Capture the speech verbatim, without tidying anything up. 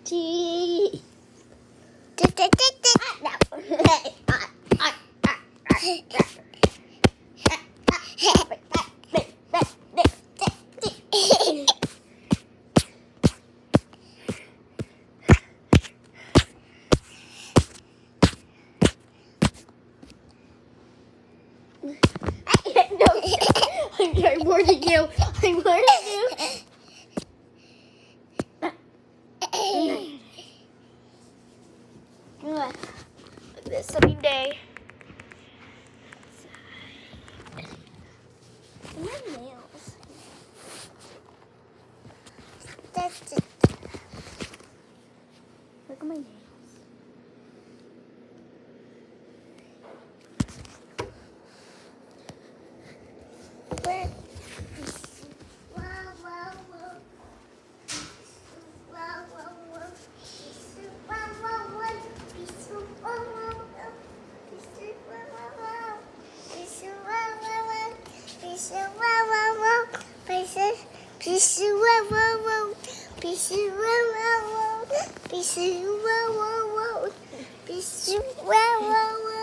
T. I'm warning you. I'm warning you. This sunny day. My nails. That's it. Look at my nails. Where? Peace, wow, wow, wow. Peace, wow, wow, wow. Peace, wow, wow, wow. Peace, wow, wow, wow.